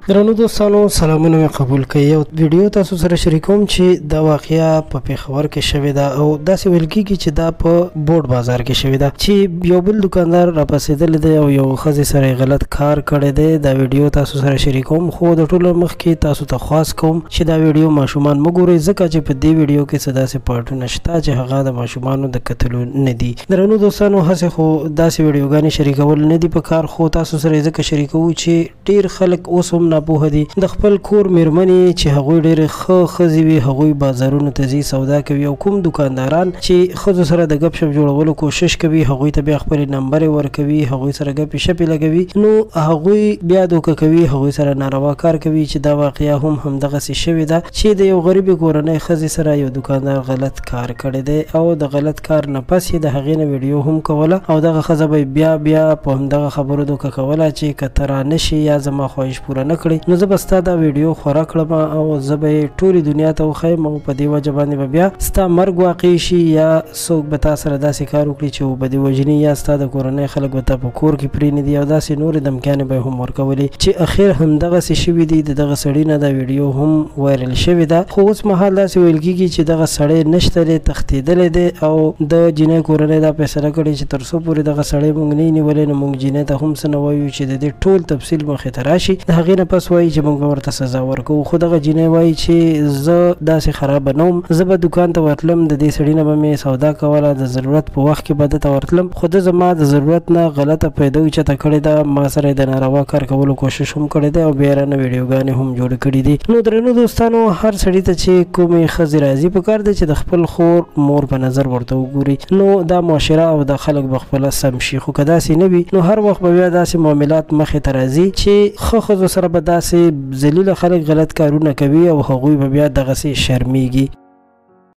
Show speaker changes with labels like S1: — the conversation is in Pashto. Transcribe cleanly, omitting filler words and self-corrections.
S1: درنو دوستانو سلامونه قبول کړئ. یو ویډیو تاسو سره شریکوم چې دا واقعیا په پیښور کې شوې ده او داسې ویل کېږي چې دا په بورډ بازار کې شوې ده چې یو بل دکاندار راپسېدلی دی او یو ښځې سره غلط کار کړی دی. دا ویډیو تاسو سره شریکوم، خو د ټولو مخکې تاسو ته خواست کوم چې دا ویډیو ماشومان مه ګورئ، ځکه چې په دې ویډیو کې څه داسې پارټونه شته چې هغه د ماشومانو د کتلو نه دي. درنو دوستانو هسې خو داسې ویډیوګانې شریکول نه دي په کار، خو تاسو سره ځکه شریکوو چې ډېر خلک اوس هم ناپوهه دي. د خپل کور میرمنې چې هغوی ډېرې ښه ښځې وي، هغوی بازارونو ته ځي، سودا کوي، او کوم دکانداران چې ښځو سره د ګپ شپ جوړولو کوشش کوي هغوی ته بیا خپلې نمبرې ورکوي، هغوی سره ګپې شپې لګوي، نو هغوی بیا دوکه کوي، هغوی سره ناروا کار کوي. چې دا واقعیا هم همدغسې شوې ده چې د یو غریبې کورنۍ ښځې سره یو دکاندار غلط کار کړی دی او د غلط کار نه پس یې د هغې نه ویډیو هم کوله او دغه ښځه به بیا په همدغه خبرو دوکه کوله چې که ته رانشي یا زما خواهش پوره نه کړې نو زه به ستا دا ویډیو خوره کړم او زه به یې ټولې دنیا ته وښیم او په دې وجه باندې به بیا ستا مرګ واقع شي یا څوک به تا سره داسې کار وکړي چې وبه دې وژني یا ستا د کورنۍ خلک به تا په کور کې پرېنږدي او داسې نورې دمکیانې به یې هم ورکولې چې اخر همدغسې شوي دي. د دغه سړي نه دا ویډیو هم وایرل شوې ده، خو اوس مهال داسې ویل کېږي چې دغه سړی نشته دی، تښتېدلی دی او د جینۍ کورنۍ دا فیصله کړې چې تر څو پورې دغه سړی موږ نه یې نیولی نو موږ جینۍ ته هم څه نه وایو چې د دې ټول تفصیل مخې ته راشي. د هغې نه پس وایي چې موږ به ورته سزا ورکوو. خو دغه جینۍ وایي چې زه داسې خرابه نه وم، زه به دوکان ته ورتلم، د دې سړي نه به مې سودا کوله، د ضرورت په وخت کې به ده ته ورتلم، خو ده زما د ضرورت نه غلطه پیدا اوچته کړې ده، ما سره یې د ناروا کار کولو کوشش هم کړی دی او بیا یې رانه ویډیوګانې هم جوړې کړي دي. نو درنو دوستانو هر سړي ته چې کومې ښځې راځي پکار دی چې د خپل خور مور په نظر ورته وګوري، نو دا معاشره او دا خلک به خپله سم شي. خو که داسې نه وي نو هر وخت به بیا داسې معاملات مخې ته راځي چې ښه ښځو سره به داسې ذلیله خلک غلط کارونه کوي او هغوی به بیا دغسې شرمیږي.